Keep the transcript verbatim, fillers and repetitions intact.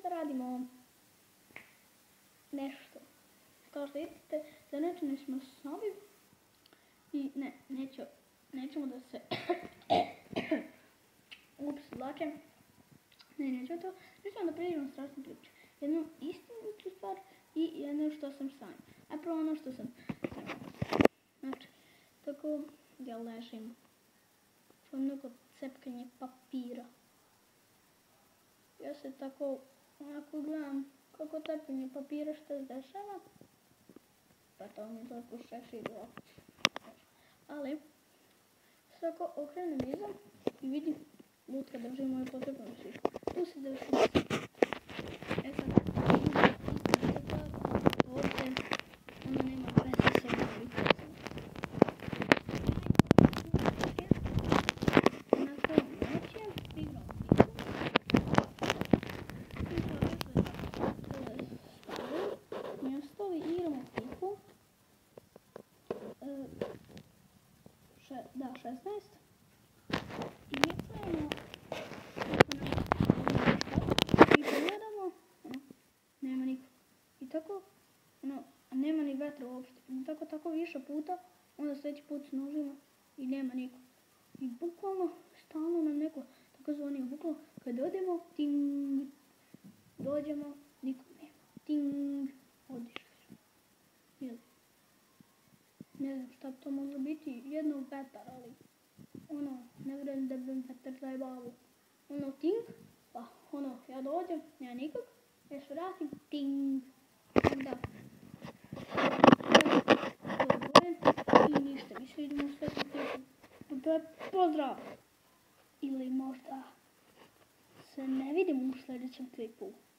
da radimo nešto. Kao što vidite, zanečeni smo sami i ne, neću, nećemo da se ups, dlake. Ne, neću to. Nećemo da prijeđemo strašnu priču. Jednu istinitu stvar i jedno što sam sanjao. A prvo ono što sam sanjao. Znači, tako ja ležim. Čujem mnogo cepkanje papira. Ja se tako onako gledam kako cepkanje papira što se dešava. Pa to mi tako šeširilo. Ali, svako okrenem iza i vidim lutka drži moju potrebnu šišku. Tu se dešava. E sad, ovdje ona nema veze sa ovim prikazom. Nakon noće, igram piku. I sada se stavim. Mi ostavi, igramo piku. E, še, da, šesnaest. I mi pravimo i pogledamo, ono, nema niko. I tako, ono, nema ni vetra uopšte. I tako, tako više puta, onda sljedeći put s nožima i nema niko. I bukvalno, stalno nam neko tako zvoni, bukvalno, kad odemo, ting, dođemo, niko nema. Ting, odišli smo. Jel? Ne znam šta to moglo biti, jedno vetar, ali ono, ne vjerujem da bi vetar zajebavu. Ono, ting, pa ono, ja dođem, nema nikog, ja se vratim, ting, onda, i ništa, mi se vidimo u sljedećem klipu. Pozdrav! Ili možda se ne vidimo u sljedećem klipu.